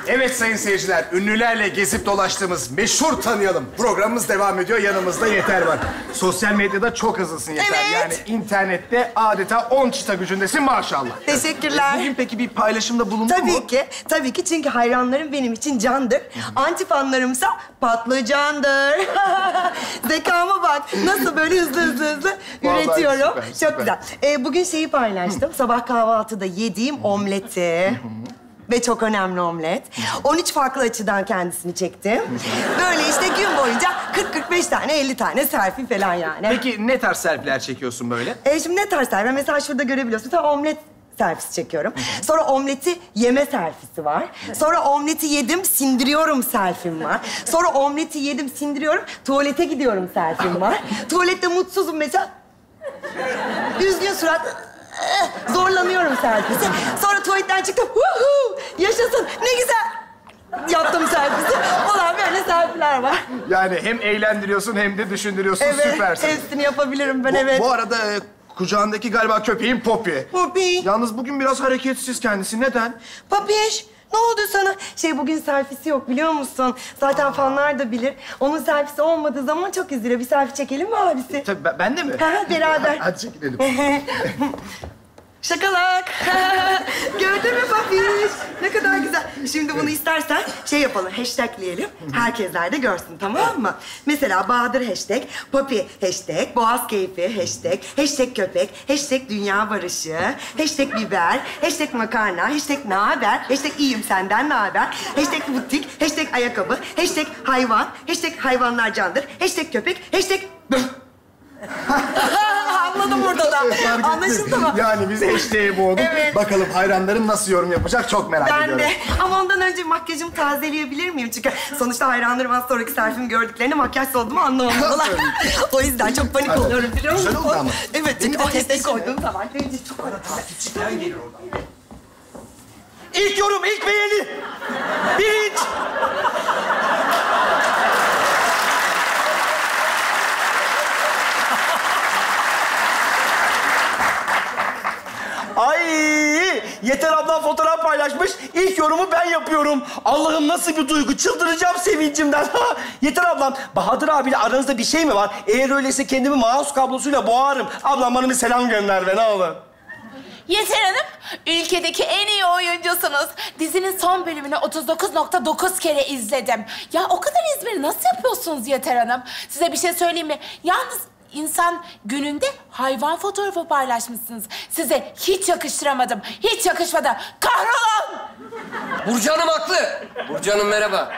Evet sayın seyirciler, ünlülerle gezip dolaştığımız Meşhur Tanıyalım programımız devam ediyor. Yanımızda Yeter var. Sosyal medyada çok hızlısın Yeter. Evet. Yani internette adeta 10 çıta gücündesin maşallah. Teşekkürler. Bugün peki bir paylaşımda bulundun mu? Tabii ki, tabii ki çünkü hayranlarım benim için candır. Antifanlarımsa patlıcandır. Zekama bak, nasıl böyle hızlı Vallahi üretiyorum. süper, süper. Çok güzel. Bugün şeyi paylaştım, sabah kahvaltıda yediğim omleti. Ve çok önemli omlet. 13 farklı açıdan kendisini çektim. Böyle işte gün boyunca 40-45 tane, 50 tane selfie falan yani. Peki ne tarz selfie'ler çekiyorsun böyle? Şimdi ne tarz selfie? Mesela şurada görebiliyorsun. Tam omlet selfiesi çekiyorum. Sonra omleti yeme selfiesi var. Sonra omleti yedim, sindiriyorum selfie'm var. Sonra omleti yedim, sindiriyorum, tuvalete gidiyorum selfie'm var. Tuvalette mutsuzum mesela. Üzgün surat. Zorlanıyorum selfiesi. Sonra tuvaletten çıktım. Huhu! Yaşasın. Ne güzel. Yaptım selfiesi. Falan böyle selfie'ler var. Yani hem eğlendiriyorsun hem de düşündürüyorsun. Evet. Süpersin. Hepsini yapabilirim ben, evet. Bu arada kucağındaki galiba köpeğin Poppy. Poppy. Yalnız bugün biraz hareketsiz kendisi. Neden? Papiş, ne oldu sana? Bugün selfiesi yok biliyor musun? Zaten fanlar da bilir. Onun selfiesi olmadığı zaman çok üzülüyor. Bir selfie çekelim mi abisi? Tabii ben de mi? Beraber. Hadi çekilelim. Şakalak. Gördün mü Papiş? Ne kadar güzel. Şimdi bunu istersen yapalım, hashtagleyelim. Herkesler de görsün, tamam mı? Mesela Bahadır hashtag, Poppy hashtag, Boğaz keyfi hashtag, hashtag köpek, hashtag dünya barışı, hashtag biber, hashtag makarna, hashtag nahaber, hashtag iyiyim senden nahaber, hashtag butik, hashtag ayakkabı, hashtag hayvan, hashtag hayvanlar candır, hashtag köpek, hashtag... Anladım burada da. Anlaşıldı mı? Yani biz hashtag'i boğduk. Evet. Bakalım hayranların nasıl yorum yapacak çok merak Ben ediyorum. de. Ama ondan önce makyajımı tazeleyebilir miyim? Çünkü sonuçta hayranlarım az sonraki selfie'mi gördüklerinde makyaj olduğumu anlamamalılar. O yüzden çok panik oluyorum biliyor musun? Güzel oldu ama. Evet, çünkü o hashtag koyduğum zaman çok İlk yorum, ilk beğeni. Birinci. Ay! Yeter ablam fotoğraf paylaşmış. İlk yorumu ben yapıyorum. Allah'ım nasıl bir duygu. Çıldıracağım sevincimden. Yeter ablam, Bahadır abiyle aranızda bir şey mi var? Eğer öyleyse kendimi mouse kablosuyla boğarım. Ablam bana bir selam gönder be, ne olur. Yeter Hanım, ülkedeki en iyi oyuncusunuz. Dizinin son bölümünü 39.9 kere izledim. Ya o kadar ezberi nasıl yapıyorsunuz Yeter Hanım? Size bir şey söyleyeyim mi? Yalnız insan gününde hayvan fotoğrafı paylaşmışsınız. Size hiç yakıştıramadım. Hiç yakışmadı. Kahrolun! Burcu Hanım haklı. Burcu Hanım merhaba.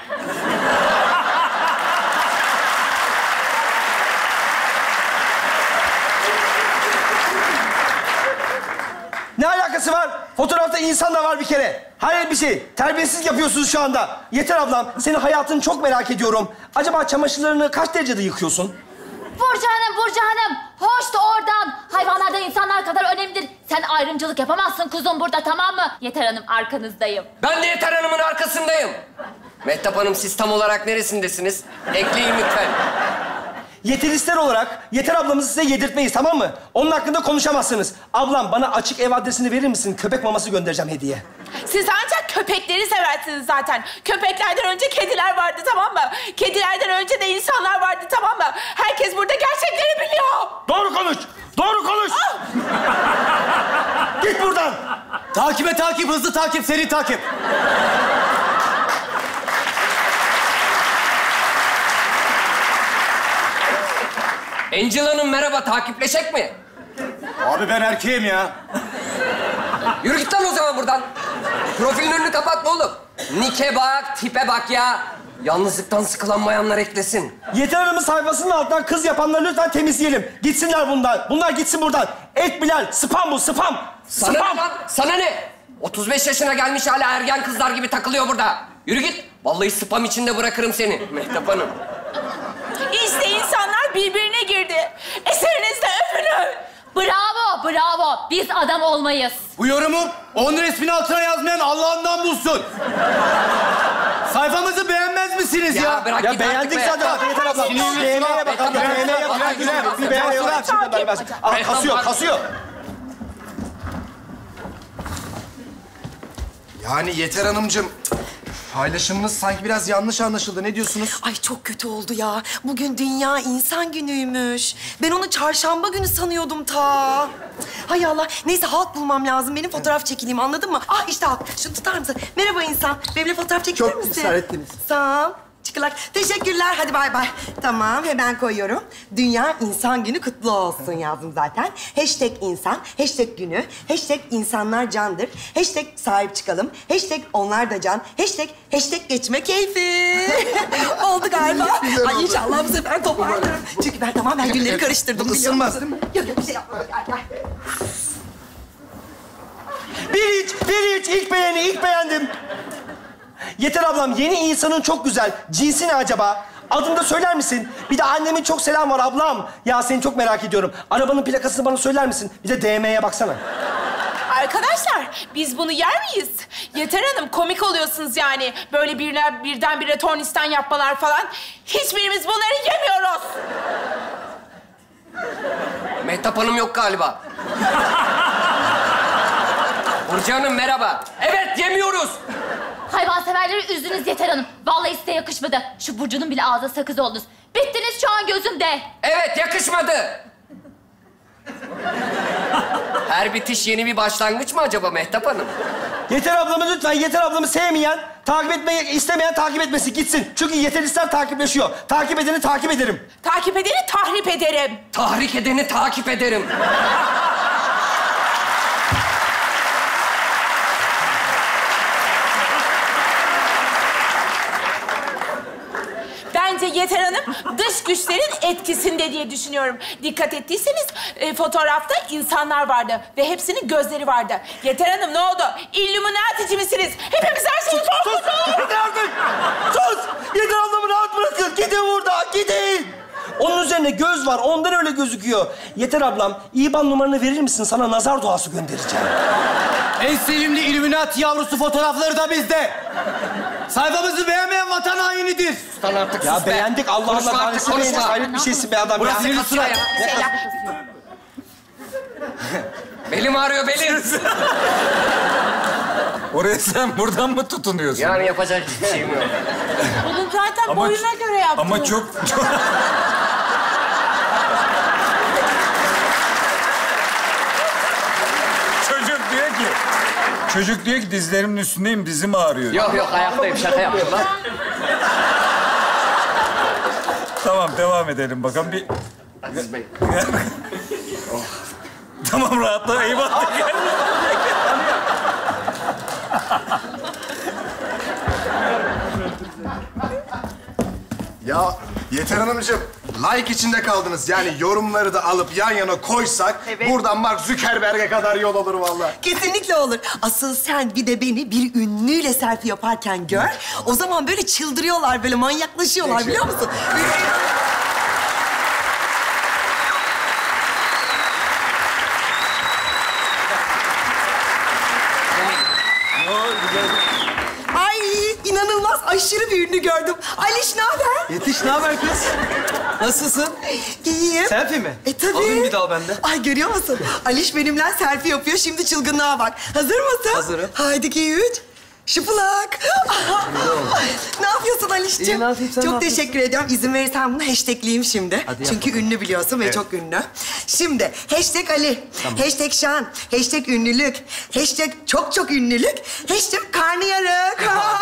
Ne alakası var? Fotoğrafta insan da var bir kere. Hayır bir şey. Terbiyesiz yapıyorsunuz şu anda. Yeter ablam, senin hayatını çok merak ediyorum. Acaba çamaşırlarını kaç derecede yıkıyorsun? Burcu Hanım, hoş da oradan. Hayvanlar da insanlar kadar önemlidir. Sen ayrımcılık yapamazsın kuzum burada, tamam mı? Yeter Hanım, arkanızdayım. Ben de Yeter Hanım'ın arkasındayım. Mehtap Hanım, siz tam olarak neresindesiniz? Ekleyin lütfen. Yeteristler olarak Yeter ablamızı size yedirtmeyiz, tamam mı? Onun hakkında konuşamazsınız. Ablam, bana açık ev adresini verir misin? Köpek maması göndereceğim hediye. Siz ancak köpekleri seversiniz zaten. Köpeklerden önce kediler vardı, tamam mı? Kedilerden önce de insanlar vardı, tamam mı? Herkes burada gerçekleri biliyor. Doğru konuş! Doğru konuş! Git buradan! Takibe takip, hızlı takip, seri takip. Angel Hanım merhaba, takipleşek mi? Abi ben erkeğim ya. Yürü git lan o zaman buradan. Profilin önünü kapatma oğlum. Nike bak, tipe bak ya. Yalnızlıktan sıkılanmayanlar eklesin. Yeter Hanım'ın sayfasının altından kız yapanları lütfen temizleyelim. Gitsinler bundan. Bunlar gitsin buradan. Ek Bilal, spam bu, spam. Sana Spam. ne lan? Sana ne? 35 yaşına gelmiş hala ergen kızlar gibi takılıyor burada. Yürü git. Vallahi spam içinde bırakırım seni Mehtap Hanım. İşte insanlar birbirine girdi. Eserinizde övünün. Bravo, bravo. Biz adam olmayız. Bu yorumu 10 resmin altına yazmayan Allah'ından bulsun. Sayfamızı beğenmez misiniz ya? Bırak Ya git beğendik artık be. zaten. Yeter abla. Beğenmeye bakalım. Beğenmeye bakalım. Bir beğen yok. Kasıyor. Yani Yeter Hanımcığım, Paylaşımınız sanki biraz yanlış anlaşıldı. Ne diyorsunuz? Ay çok kötü oldu ya. Bugün Dünya İnsan Günü'ymüş. Ben onu çarşamba günü sanıyordum ta. Hay Allah. Neyse halk bulmam lazım. Benim fotoğraf çekileyim, anladın mı? Ah işte halk. Şunu tutar mısın? Merhaba insan. Benimle fotoğraf çekilir misin? Çok ısrar ettiniz. Sağ ol. Çıkılak. Teşekkürler. Hadi bay bay. Tamam, hemen koyuyorum. Dünya İnsan Günü kutlu olsun yazdım zaten. Hashtag insan, hashtag günü, hashtag insanlar candır, hashtag sahip çıkalım, hashtag onlar da can, hashtag geçme keyfi. Oldu galiba. Ay inşallah bu sefer toparlarım. Çünkü ben tamamen günleri karıştırdım. Isınmaz biliyor musun? Yok yok bir şey yapma. Gel. Bir iç. İlk beğendim. Yeter ablam, yeni insanın çok güzel. Cinsi ne acaba? Adını da söyler misin? Bir de annemin çok selam var ablam. Ya seni çok merak ediyorum. Arabanın plakasını bana söyler misin? Bir de DM'ye baksana. Arkadaşlar, biz bunu yer miyiz? Yeter Hanım, komik oluyorsunuz yani. Böyle birdenbire tornistan yapmalar falan. Hiçbirimiz bunları yemiyoruz. Mehtap Hanım yok galiba. Burcu Hanım merhaba. Evet, yemiyoruz. Hayvanseverleri üzdünüz Yeter Hanım. Vallahi size yakışmadı. Şu Burcu'nun bile ağzı sakız oldunuz. Bittiniz şu an gözümde. Evet, yakışmadı. Her bitiş yeni bir başlangıç mı acaba Mehtap Hanım? Yeter ablamı lütfen, Yeter ablamı sevmeyen, takip etmeyi istemeyen takip etmesin, gitsin. Çünkü Yeteristler takipleşiyor. Takip edeni takip ederim. Takip edeni tahrip ederim. Tahrik edeni takip ederim. Bence Yeter Hanım dış güçlerin etkisinde diye düşünüyorum. Dikkat ettiyseniz fotoğrafta insanlar vardı ve hepsinin gözleri vardı. Yeter Hanım ne oldu? İllüminatici misiniz? Hepimiz her şeyi korkuttun. Yeter artık! Sus! Yeter ablamı rahat bırakın. Gidin buradan, gidin! Onun üzerine göz var, ondan öyle gözüküyor. Yeter ablam, İBAN numaranı verir misin? Sana nazar duası göndereceğim. En sevimli Illuminati yavrusu fotoğrafları da bizde. Sayfamızı beğenmeyen vatan hainidir. Lan artık Ya sus be. beğendik, Allah Konuşma Allah. artık, Tanesi beğendik. konuşma. Hayret bir şeysin be adam. Burası ya. bir Kasıyor ya. Belim ağrıyor, belim. Oraya sen buradan mı tutunuyorsun? Yani yapacak hiçbir şeyim yok. Bunu zaten boyuna göre yaptım. Ama çok... Çocuk diyor ki dizlerimin üstündeyim, dizim ağrıyor. Yok yok, ayaktayım, şaka yaptım lan. Tamam, devam edelim bakalım. Bir... Aziz Bey. Tamam, rahatla, eyvallah. Ya Yeter Hanımcığım, like içinde kaldınız. Yani yorumları da alıp yan yana koysak... Evet. ...buradan Mark Zuckerberg'e kadar yol olur vallahi. Kesinlikle olur. Asıl sen bir de beni bir ünlüyle selfie yaparken gör. O zaman böyle çıldırıyorlar, böyle manyaklaşıyorlar biliyor musun? Ay inanılmaz aşırı bir ünlü gördüm. Aliş ne haber? Yetiş, ne haber kız? Nasılsın? İyiyim. Selfie mi? Tabii. Alayım bir dal bende. Ay görüyor musun? Aliş benimle selfie yapıyor. Şimdi çılgınlığa bak. Hazır mısın? Hazırım. Haydi 2, 3. Şıpılak. Ne yapıyorsun Alişciğim? İyi, ne yapayım, sen Çok ne yapıyorsun? teşekkür ediyorum. İzin verirsen bunu hashtagleyeyim şimdi. Hadi çünkü ünlü biliyorsun ve çok ünlü. Şimdi hashtag Ali, hashtag Şan, hashtag ünlülük, hashtag çok ünlülük, hashtag karnıyarık.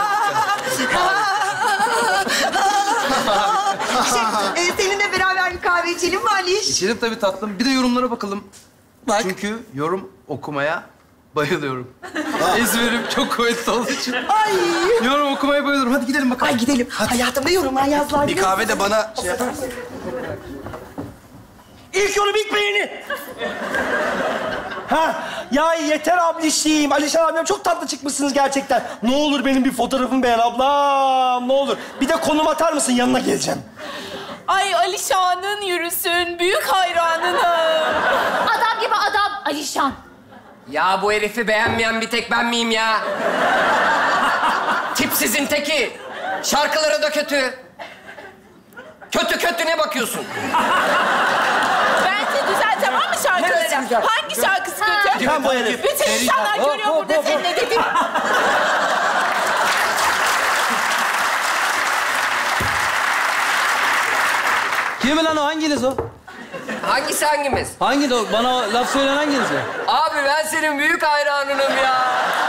Seninle beraber bir kahve içelim mi Aliş? İçelim tabii tatlım. Bir de yorumlara bakalım. Bak. Çünkü yorum okumaya bayılıyorum. Ezberim çok kuvvetli olduğu için. Ay. Yorum okumaya bayılıyorum. Hadi gidelim bakalım. Ay gidelim. Hayatımda yorumlar yazdılar. Bir kahve de bana şey yapar. İlk yorum, ilk beğeni. Ha, ya Yeter ablişliğim, Alişan abim çok tatlı çıkmışsınız gerçekten. Ne olur benim bir fotoğrafımı beğen ablam, ne olur. Bir de konum atar mısın, yanına geleceğim. Ay Alişan'ın yürüsün, büyük hayranınım. Adam gibi adam Alişan. Ya bu herifi beğenmeyen bir tek ben miyim ya? Tipsizin teki. Şarkıları da kötü. Kötü ne bakıyorsun? Bence güzel, tamam mı Neresi şarkıları? güzel? Hangi şarkısı kötü? Ben bu herif. Bütün insanlar görüyor burada senin ne dediğini. Kim lan o? Hanginiz o? Hangisi hangimiz? Hangi o? Bana laf söyleyen hanginiz o? Abi ben senin büyük hayranınım ya.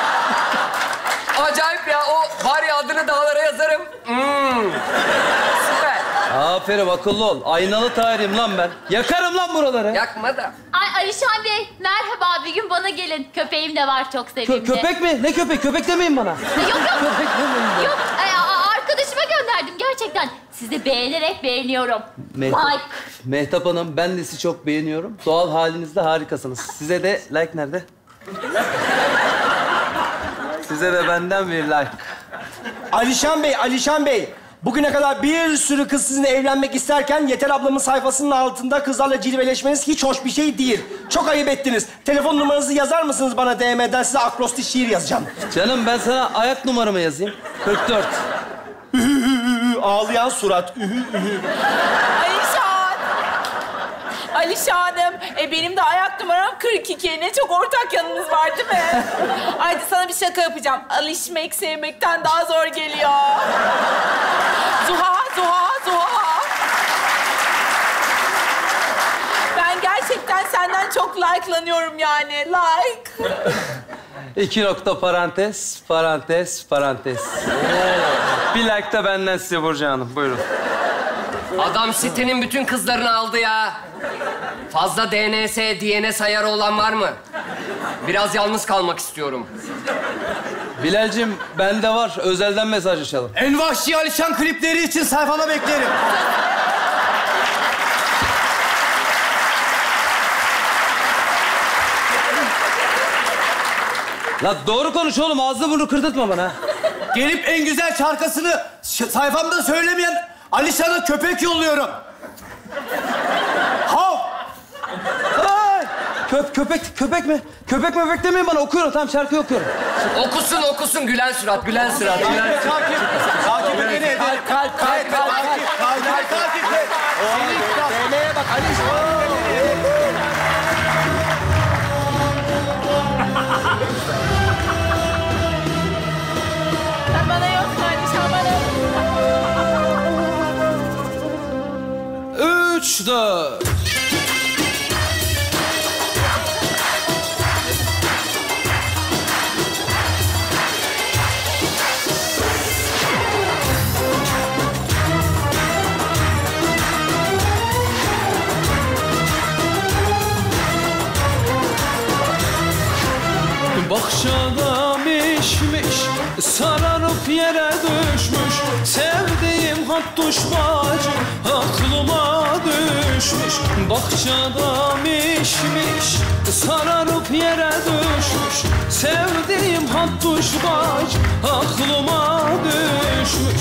Acayip ya. O var ya adını dağlara yazarım. Süper. Aferin, akıllı ol. Aynalı tarihim lan ben. Yakarım lan buraları. Yakma da. Ay Alişan Bey, merhaba. Bir gün bana gelin. Köpeğim de var, çok sevimli. Köpek mi? Ne köpek? Köpek demeyin bana. Yok. Köpek demeyin bana. Yok, arkadaşıma gönderdim gerçekten. Sizi beğenerek beğeniyorum. Mehtap, Like. Mehtap Hanım, ben de sizi çok beğeniyorum. Doğal halinizde harikasınız. Size de like nerede? Size de benden bir like. Alişan Bey. Bugüne kadar bir sürü kız sizinle evlenmek isterken Yeter ablamın sayfasının altında kızlarla cilveleşmeniz hiç hoş bir şey değil. Çok ayıp ettiniz. Telefon numaranızı yazar mısınız bana DM'den? Size akrostiş şiir yazacağım. Canım, ben sana ayak numaramı yazayım. 44. Ağlayan surat. Alişan'ım, benim de ayak numaram 42. Ne çok ortak yanınız var değil mi? Haydi sana bir şaka yapacağım. Alışmak sevmekten daha zor geliyor. Zuha. Ben gerçekten senden çok like'lanıyorum yani. Like. 2 nokta parantez, parantez, parantez. Bir like da benden size Burcu Hanım. Buyurun. Adam sitenin bütün kızlarını aldı ya. Fazla DNS, DNS ayarı olan var mı? Biraz yalnız kalmak istiyorum. Bilal'cim, bende var. Özelden mesajlaşalım. En vahşi Alişan klipleri için sayfama beklerim. La doğru konuş oğlum. Ağzını burnunu kırdırtma bana. Gelip en güzel şarkısını sayfamda söylemeyen Alişan'a köpek yolluyorum. Hav! Ay! Köpek mi? Köpek demeyin bana. Okuyorum. Tamam, şarkıyı okuyorum. Okusun gülen surat. Takip beni ederim. Kalp. Takip et. DM'ye bak Alişan. Sen bana yok Alişan, bana. 3, 4. Bahçada mişmiş, sararıp yere düşmüş. Sevdiğim hattuş bacı aklıma düşmüş. Bahçada mişmiş, sararıp yere düşmüş. Sevdiğim hattuş bacı aklıma düşmüş.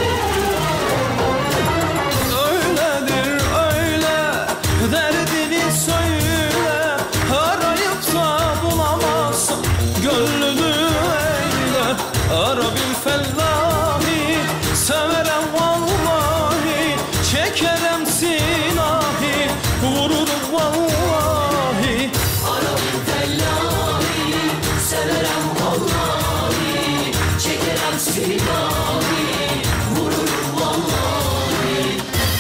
Öyledir öyle, derdini söyle. Arayıp da bulamazsın gönlünü eyle. Ara bil fellahi, severem vallahi. Çekerem silahi, vururum vallahi. Ara bil fellahi, severem vallahi. Çekerem silahi, vururum vallahi.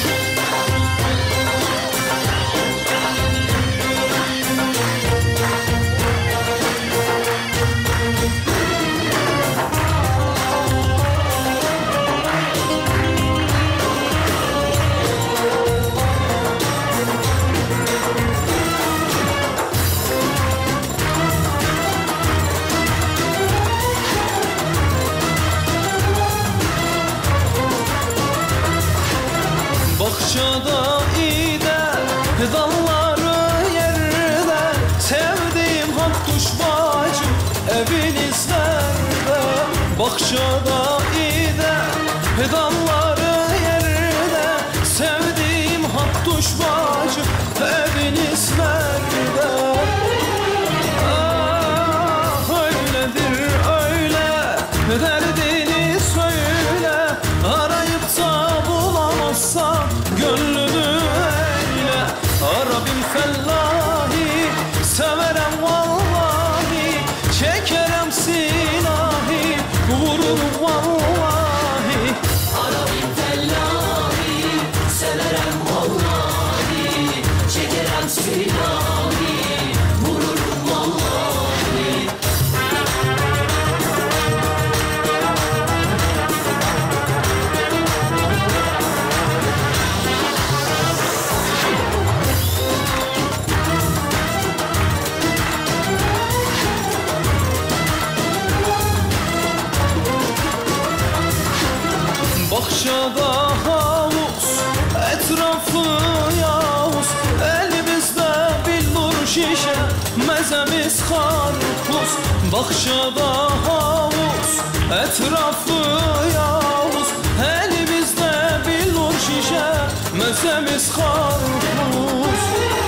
Bahçada ide, dalları yerde. Sevdiğim hattuş bacım, eviniz nerede? Bahçada ide, dalları yerde. Sevdiğim hattuş bacım, eviniz nerede? Ah, öyledir öyle, derdini söyle. Arayıp da bulamazsan gönlünü eyle. Ara bil fellahi, severem vallahi. Çekerem silahi, vururum vallahi. Ara bil fellahi, severem vallahi. şişe mezemiz karpuz Bakşada havuz etrafı yavuz Elimizde billur şişe mezemiz karpuz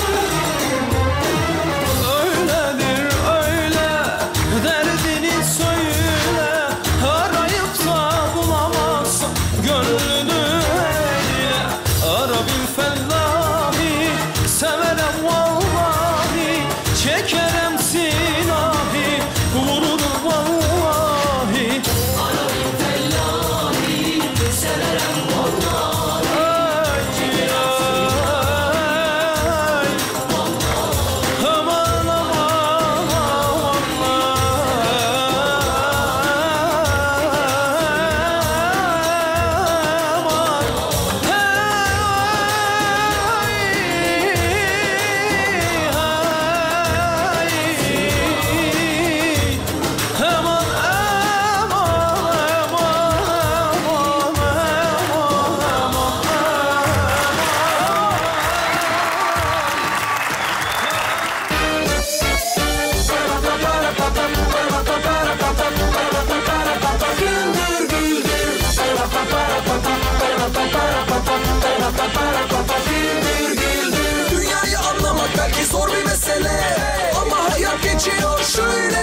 Öyledir öyle derdini söyle Arayıp da bulamazsan gönlünü eyle Ara bil fellahi severem vallahi Çekerem silahi vururum vallahi Ara bil fellahi severem vallahi Aman Dünyayı anlamak belki zor bir mesele Ama hayat geçiyor şöyle